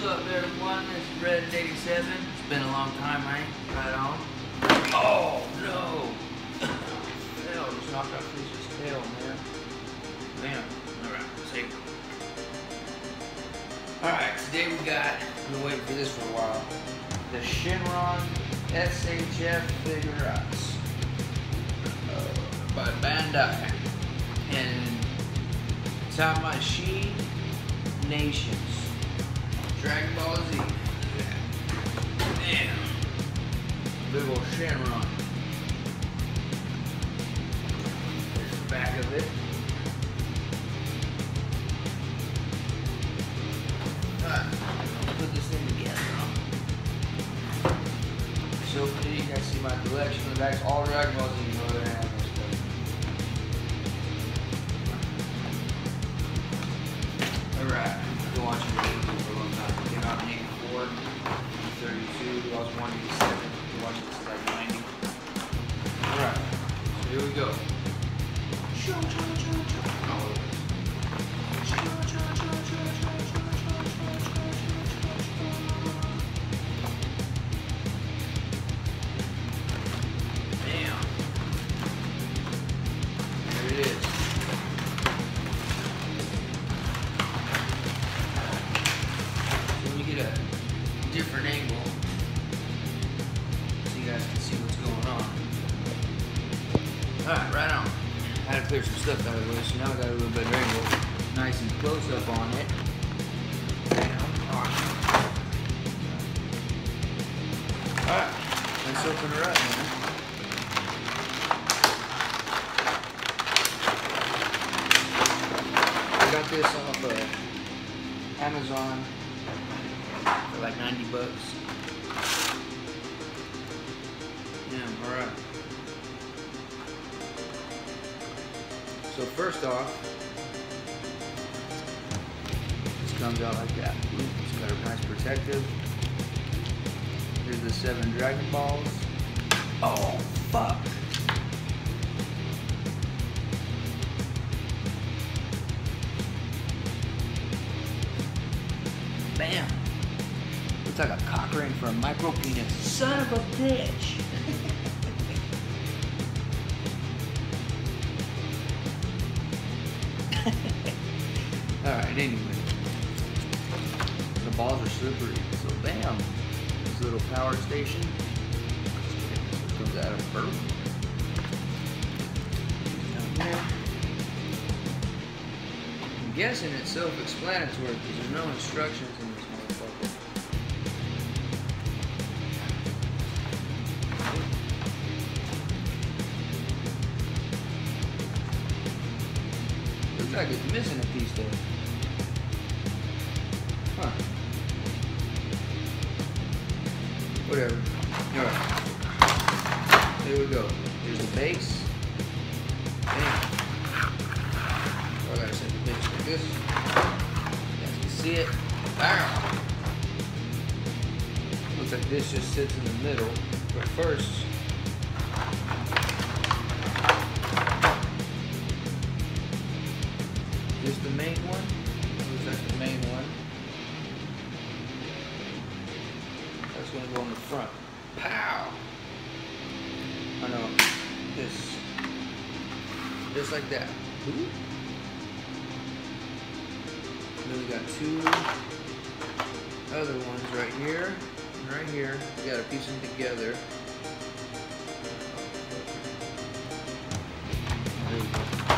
What's up, everyone? This is Red87. It's been a long time, man. Right on. Oh, no! Hell, just knocked off Fish's tail, man. Man. Alright, see. Alright, today we got, I've been waiting for this for a while, the Shenron SHF Figuarts by Bandai. And Tamashii Nations. Dragon Ball Z. Damn. Big ol' Shenron. There's the back of it. Alright, let's put this thing together. So you guys see my collection. The back's all Dragon Ball Z. You know they're having this stuff. Alright, I've been watching videos for a long time. It came out in 84, 32, I was 187. Been watching this like 90. Alright, so here we go. Damn. There it is. Let me get a different angle so you guys can see what's going on. Alright, right on. I had to clear some stuff out of the way, so now I got a little better angle. Nice and close up on it. Alright, let's open her up, man. I got this off Amazon for like 90 bucks. Yeah, alright. So first off, this comes out like that. It's got a nice protective. Here's the 7 Dragon Balls. Oh, fuck. Bam. Looks like a cock ring for a micro penis. Son of a bitch. Alright, anyway. The balls are slippery. So bam. This little power station. This comes out of birth. Down there. I'm guessing it's self-explanatory because there's no instructions in this motherfucker. Looks like it's missing a piece there. Huh. Whatever. Alright. There we go. Here's the base. Bam. I gotta set the base like this. You guys can see it. Bam. Looks like this just sits in the middle. But first, this the main one. Looks like the main one. That's gonna go in the front. Pow! I know. This. Just like that. Ooh. Then we got 2 other ones right here and right here. We gotta piece them together. There we go.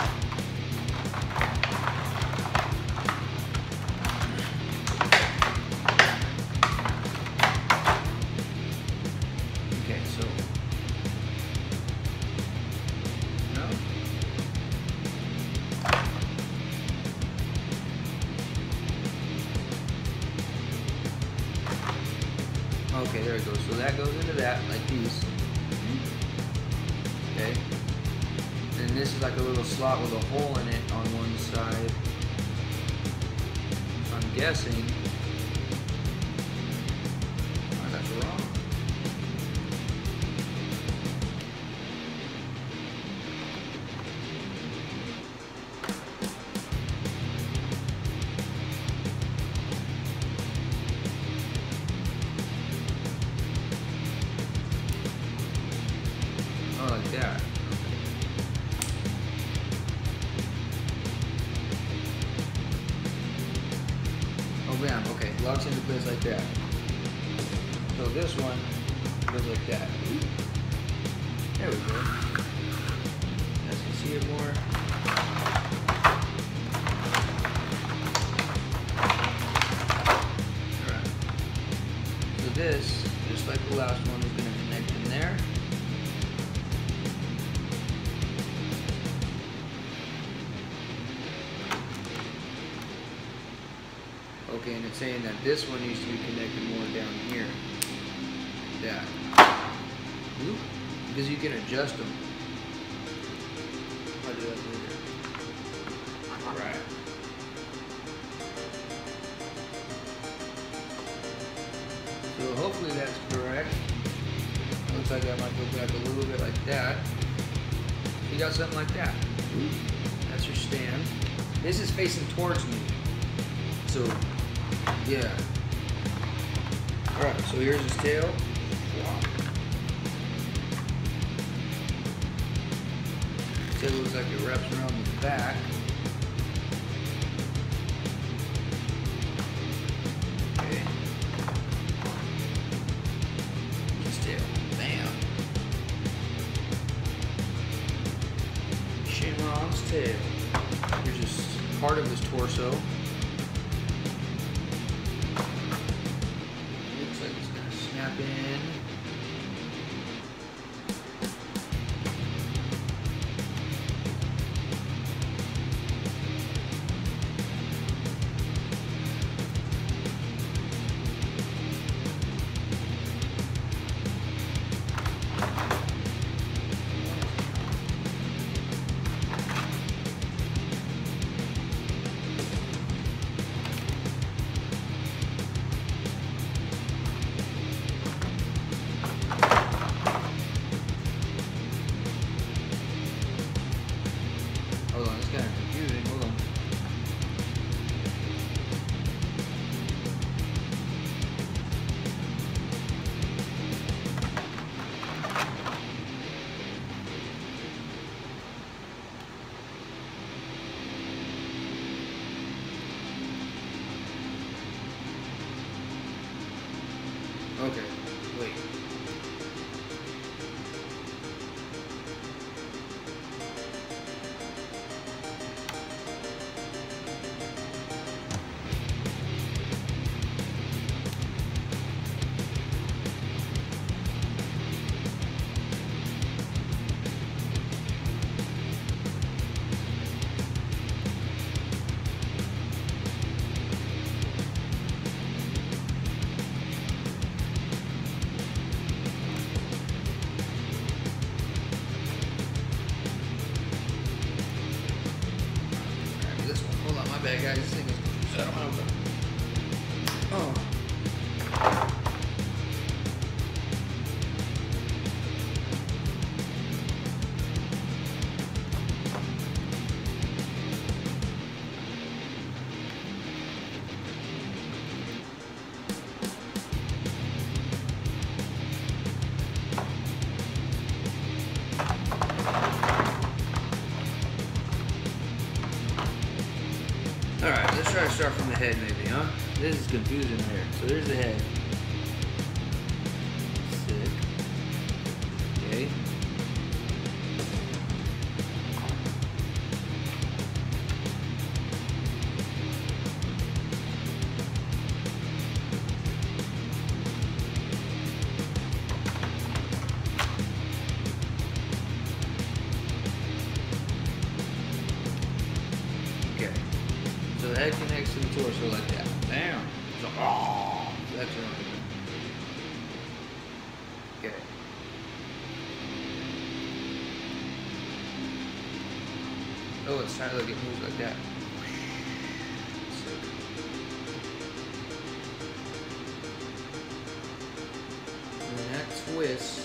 Okay, so no. Okay, there it goes. So that goes into that, like these. Okay. And this is like a little slot with a hole in it on one side. So I'm guessing. Oh, that's wrong. bam. Okay, locks into place like that. So this one goes like that. There we go. As you can see it more. Alright. So this, just like the last one, is going to connect in there. Okay, and it's saying that this one needs to be connected more down here. Like that. Oop. Because you can adjust them. I'll do that later. Alright. So hopefully that's correct. Looks like I might go back a little bit like that. You got something like that. That's your stand. This is facing towards me. So, yeah. Alright, so here's his tail. Tail looks like it wraps around the back. Okay. His tail. Bam. Shenron's tail. Here's just part of his torso. Looks like it's gonna snap in. Hold on, it's kind of confusing. Hold on. Okay, wait. This one. Hold on, my bad, guys. This thing is so I don't know. Oh. Alright, let's try to start from the head maybe, huh? This is confusing here. So there's the head. Sick. Okay. Okay. So the head connects to the torso like that. Bam. So, oh, that's what I'm doing. Okay. Oh, it's trying to like it moves like that. Sick. And then that twist.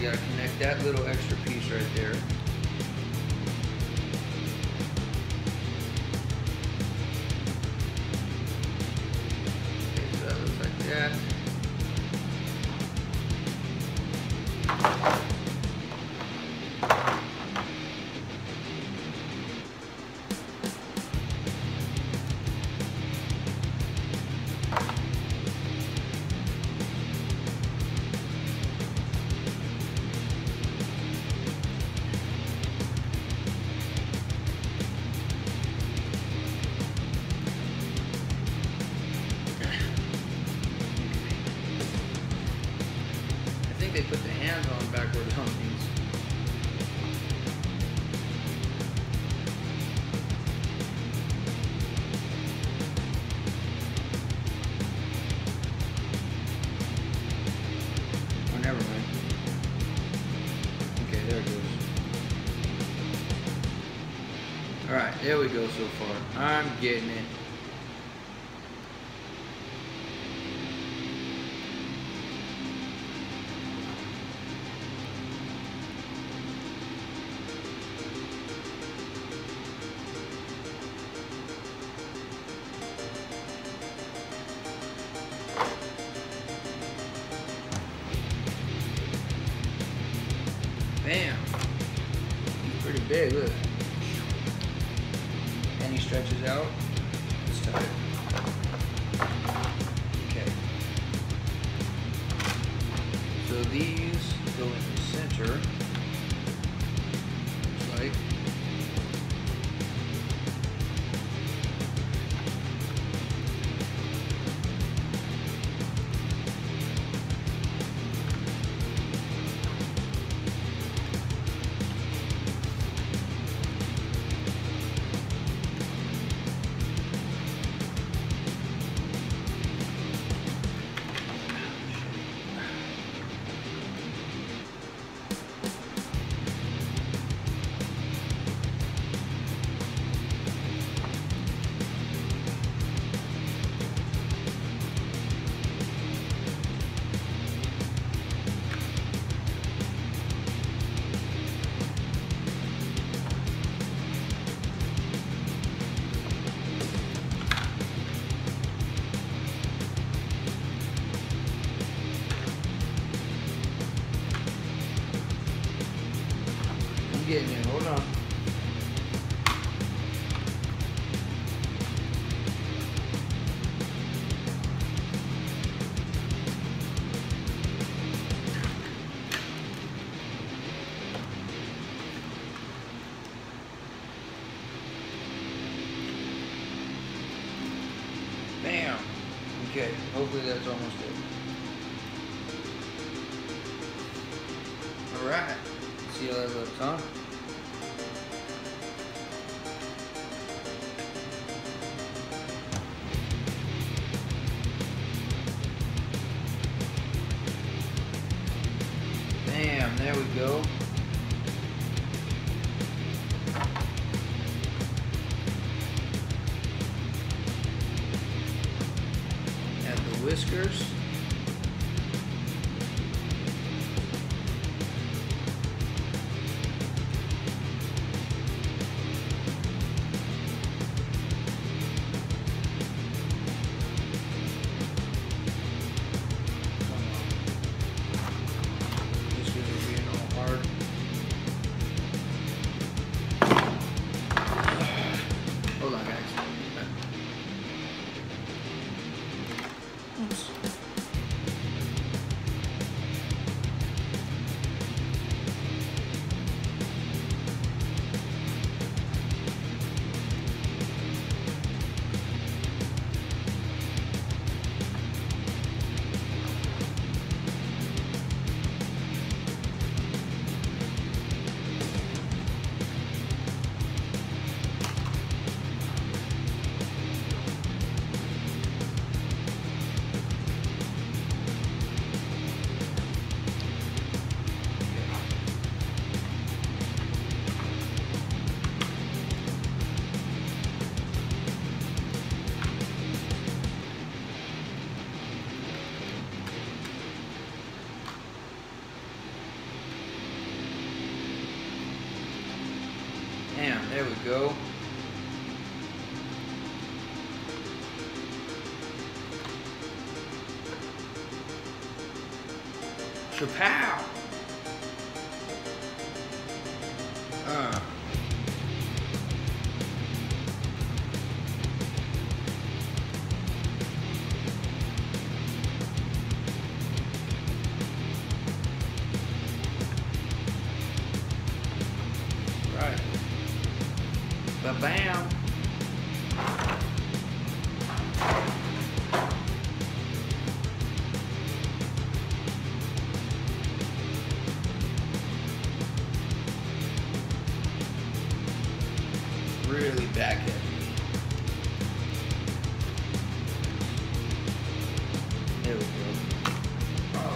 you gotta connect that little extra piece right there. Okay, so that looks like that. I think they put the hands on backwards on these. Oh, never mind. Okay, there it goes. Alright, there we go so far. I'm getting it. Bam! He's pretty big, look. And he stretches out. It's tight. Okay. So these go in the center. Looks like. Getting it, hold on. Bam. Okay, hopefully that's almost it. Alright. See how that looks, huh? Bam, there we go. Add the whiskers. Hold on, guys. Oops. There we go. Chapow! Right. Ba-bam. Really back heavy. There we go. Oh.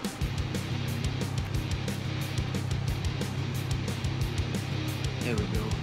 There we go.